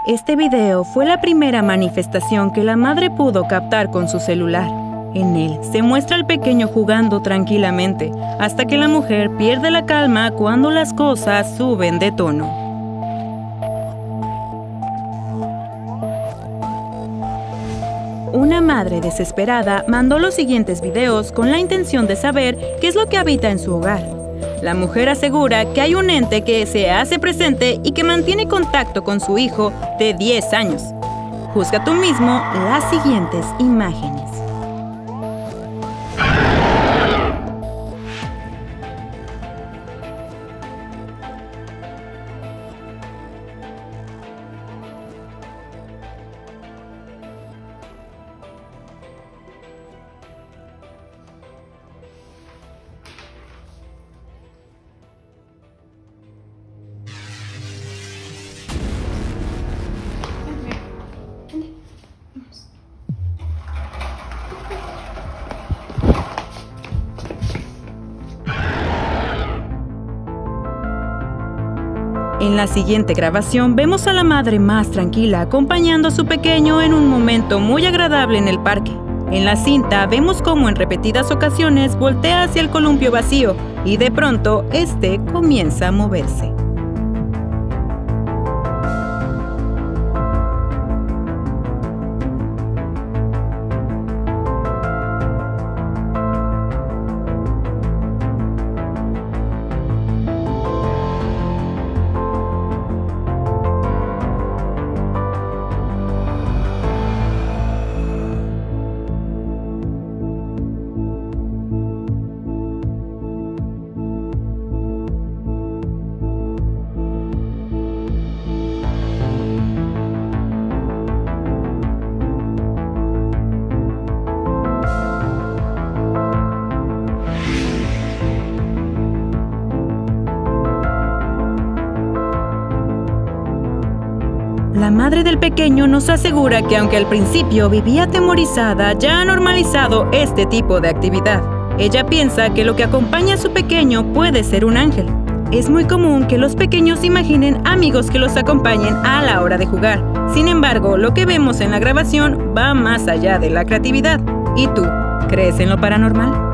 Este video fue la primera manifestación que la madre pudo captar con su celular. En él se muestra al pequeño jugando tranquilamente, hasta que la mujer pierde la calma cuando las cosas suben de tono. Una madre desesperada mandó los siguientes videos con la intención de saber qué es lo que habita en su hogar. La mujer asegura que hay un ente que se hace presente y que mantiene contacto con su hijo de 10 años. Juzga tú mismo las siguientes imágenes. En la siguiente grabación vemos a la madre más tranquila acompañando a su pequeño en un momento muy agradable en el parque. En la cinta vemos cómo en repetidas ocasiones voltea hacia el columpio vacío y de pronto este comienza a moverse. La madre del pequeño nos asegura que aunque al principio vivía atemorizada, ya ha normalizado este tipo de actividad. Ella piensa que lo que acompaña a su pequeño puede ser un ángel. Es muy común que los pequeños imaginen amigos que los acompañen a la hora de jugar. Sin embargo, lo que vemos en la grabación va más allá de la creatividad. ¿Y tú, crees en lo paranormal?